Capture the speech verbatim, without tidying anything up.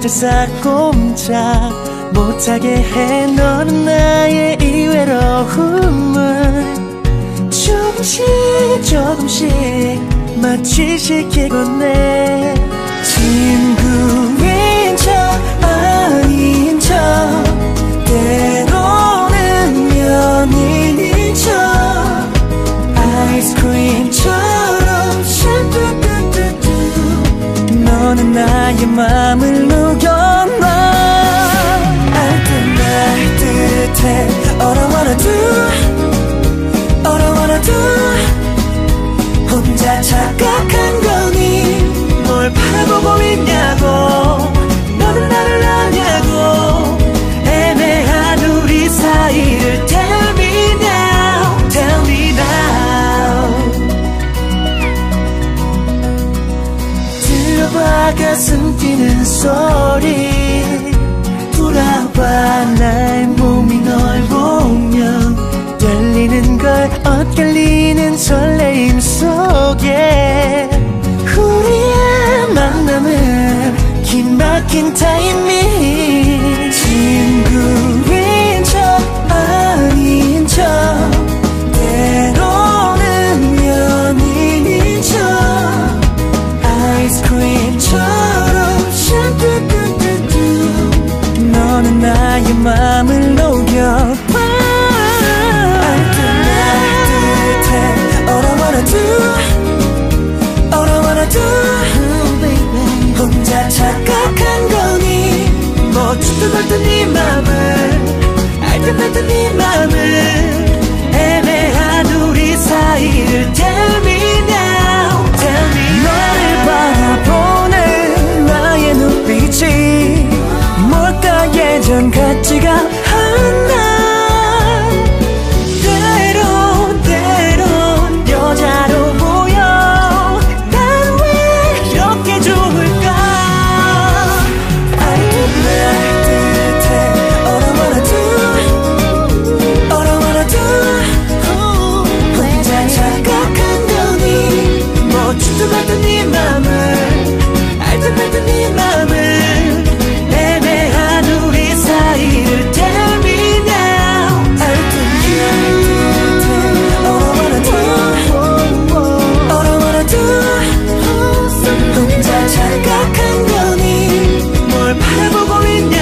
꼼짝꼼짝 못하게 해. 너는 나의 이 외로움을 조금씩 조금씩 마취시키곤 해. 친구인 척 아닌 척 때로는 연인인 척 아이스크림처럼 샤뚜뚜뚜뚜 너는 나의 맘을 녹여놔. 알듯 말듯해 All I wanna do All I wanna do 혼자 착각한 거니 뭘 바라보고 있냐고. 너는 나를 아냐고. 애매한 우리 사이를 Tell me now Tell me now. 들어봐 가슴 뛰는 소리. 돌아봐 나의 몸이 널 보면 떨리는 걸 엇갈리는 설레임 속에 우리의 만남은 기막힌 타이밍. 친구인 척 아닌 척 때로는 연인인 척 아이스크림처럼 샤뚜뚜뚜뚜 너는 나의 맘을 녹여. All I wanna do All I wanna do baby. 혼자 착각한 거니 멈추듯 말듯 네 맘을 알듯 말듯 네 맘을 애매한 우리 사이를 Tell me now Tell me 너를 바라보는 나의 눈빛이 뭘까 예전 같지가 않아. 여자로 보여. 난 왜 이렇게 좋을까. 알듯 말듯해 All I wanna do All I wanna do 혼자 착각한 거니 멈추듯 말듯 네 맘을 알듯 말듯 네 맘을 애매한 우리 사이를 Tell me now 알듯 말듯해 All I wanna do 혼자 착각한 거니 뭘 바라보고 있냐.